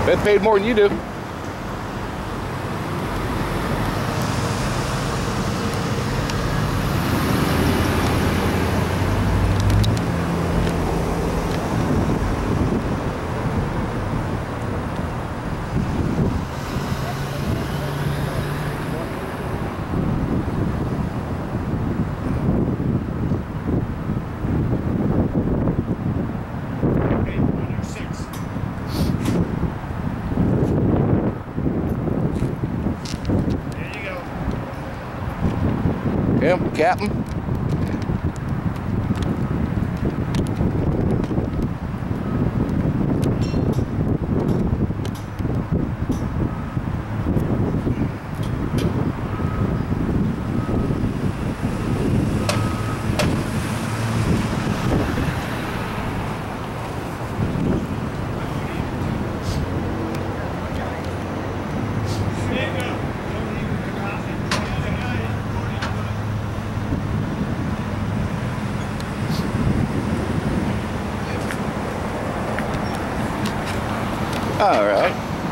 Bet paid more than you do. Him, Captain. All right.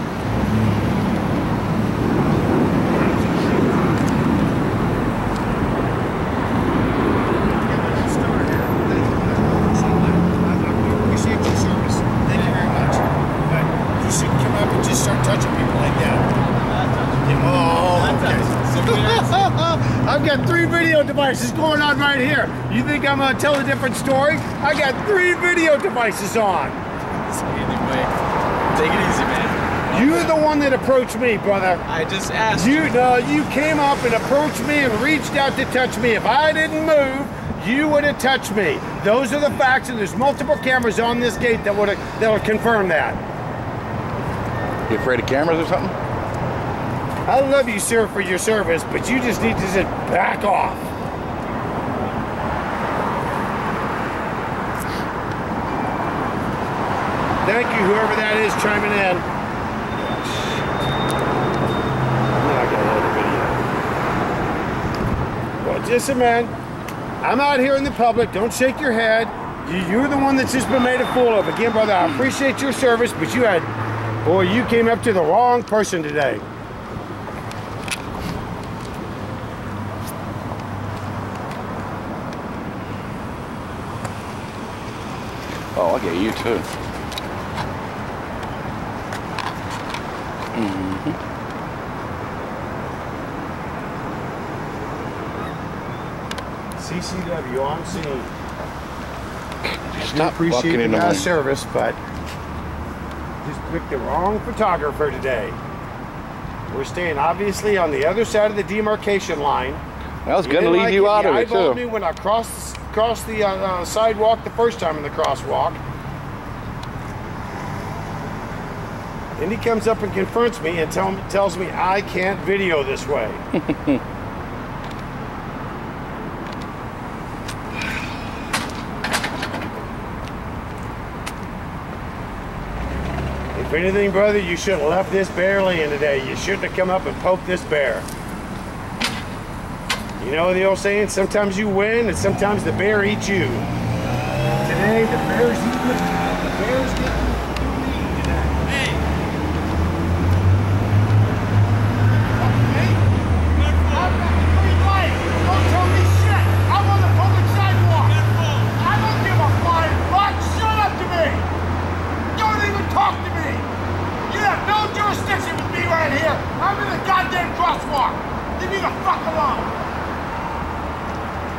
Appreciate your service. Thank you very much. But you shouldn't come up and just start touching people like that. Oh, okay. I've got 3 video devices going on right here. You think I'm going to tell a different story? I got 3 video devices on. Take it easy, man. You're the one that approached me, brother. I just asked you. You came up and approached me and reached out to touch me. If I didn't move, you would have touched me. Those are the facts, and there's multiple cameras on this gate that'll confirm that. You afraid of cameras or something? I love you, sir, for your service, but you just need to just back off. Thank you, whoever that is chiming in. I'm not gonna edit video. Well, just a minute. I'm out here in the public. Don't shake your head. You're the one that's just been made a fool of. Again, brother, I appreciate your service, but you came up to the wrong person today. Oh, I'll get you too. CCW on scene. Stop Appreciate in the the service, but just picked the wrong photographer today. We're staying obviously on the other side of the demarcation line. I was going to leave you out of it too. Me when I crossed the sidewalk the first time in the crosswalk. And he comes up and confronts me and tells me I can't video this way. If anything, brother, you should have left this bear laying today. You shouldn't have come up and poked this bear. You know the old saying, sometimes you win and sometimes the bear eats you. Today, the bear's getting me today. Hey! I've got the green light. Don't tell me shit. I'm on the public sidewalk. I don't give a flying fuck. Shut up to me. Don't even talk to me. You have no jurisdiction with me right here. I'm in the goddamn crosswalk. Leave me the fuck alone.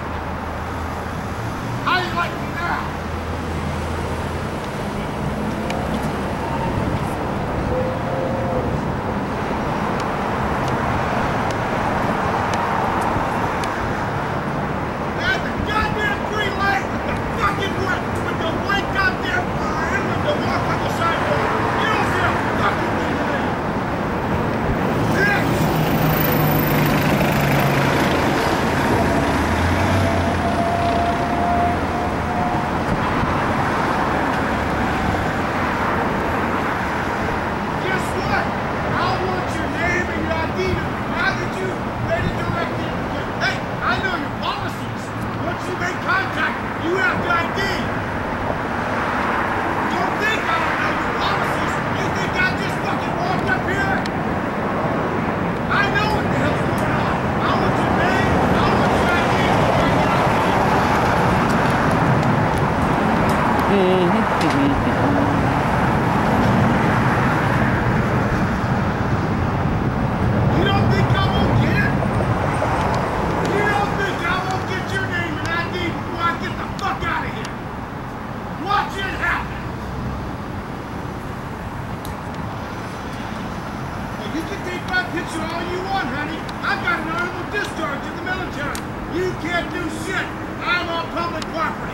How do you like me now? You don't think I won't get it? You don't think I won't get your name and ID before I get the fuck out of here? Watch it happen. Well, you can take my picture all you want, honey. I got an honorable discharge in the military. You can't do shit. I'm on public property.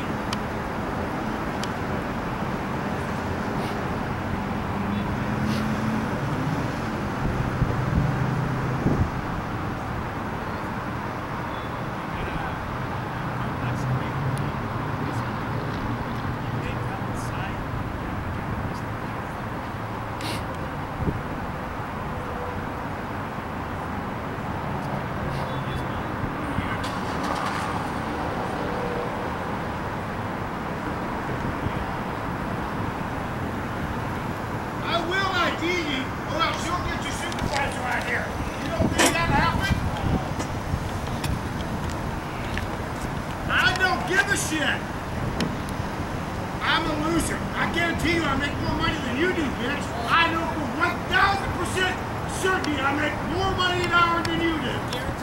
Or else you'll get your supervisor out here. You don't think that happened? I don't give a shit. I'm a loser. I guarantee you I make more money than you do, bitch. I know for 1,000% certainty I make more money an hour than you do.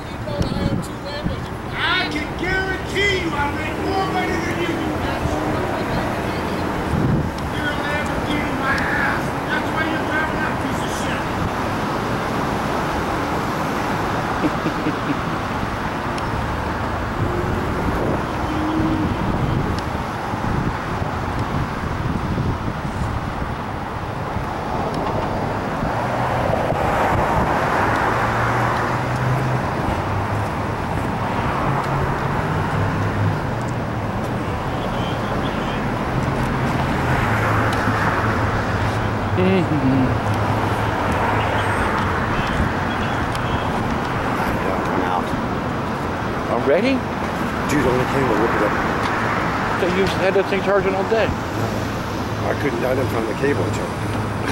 I can guarantee you I make more money than you do, bitch. You're a Lamborghini, my ass. That's why you're driving that piece of shit. I'm out. Already? Dude only came to look it up. So you had that thing charging all day. I didn't find the cable to charge.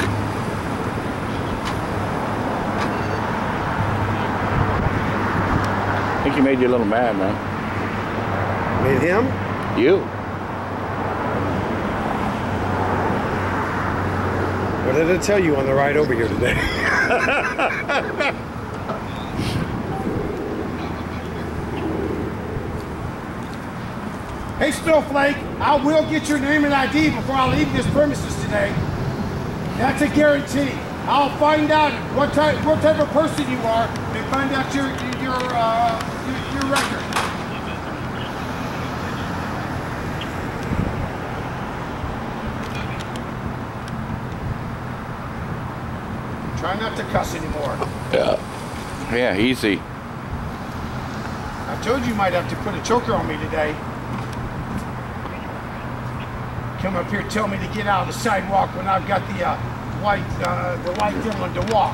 I think you made you a little mad, man. Made him? You. What did I tell you on the ride over here today? Hey, Snowflake, I will get your name and ID before I leave this premises today. That's a guarantee. I'll find out what type of person you are and find out your record. Try not to cuss anymore. Yeah, easy. I told you might have to put a choker on me today. Come up here, tell me to get out of the sidewalk when I've got the light dimmed to walk.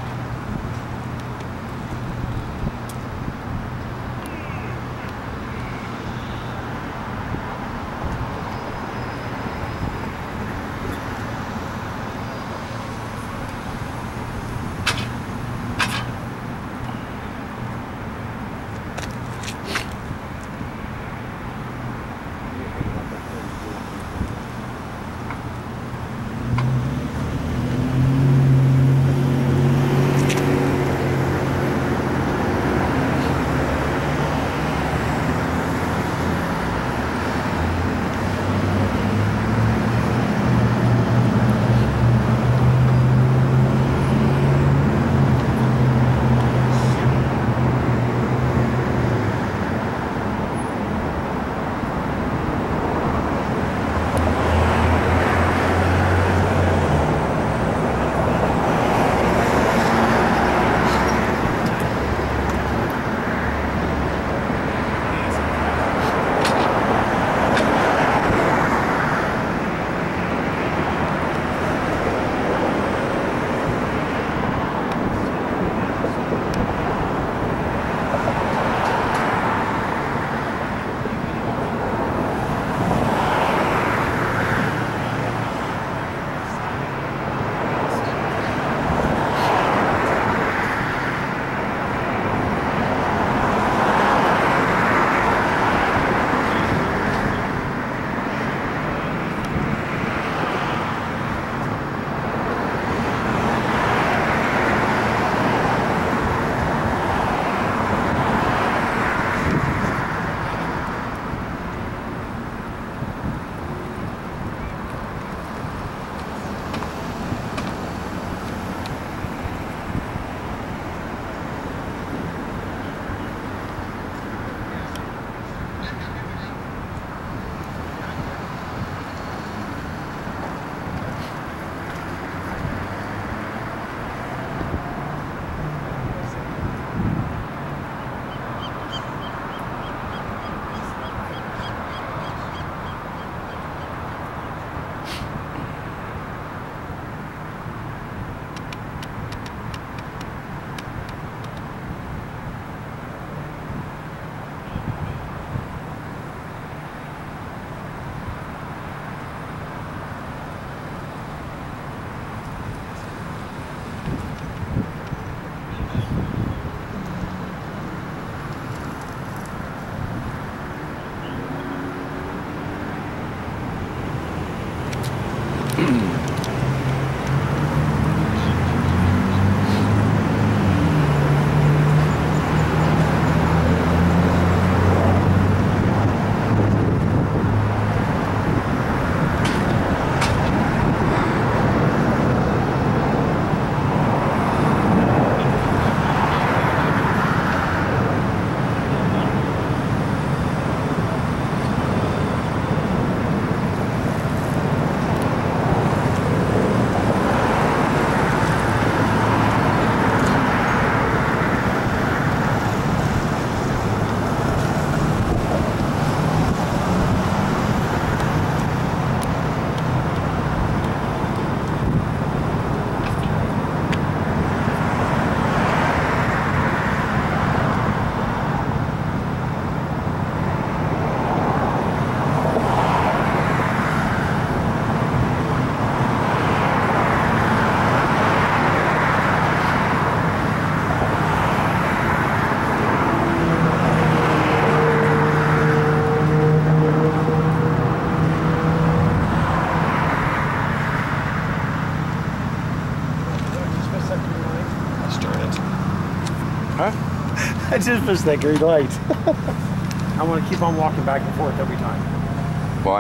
I just missed that green light. I want to keep on walking back and forth every time. Why?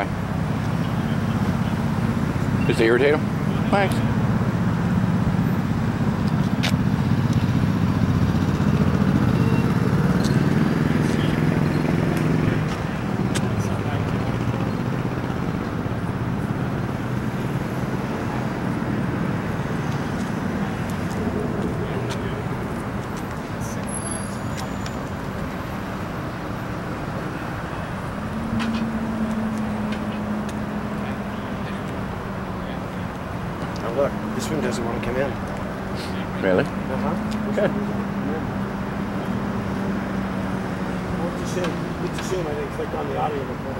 Does it irritate him? Thanks. Oh, look, this one doesn't want to come in. Really? Uh-huh. Okay. It's a shame I didn't click on the audio recorder.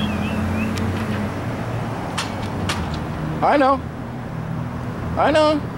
I know. I know.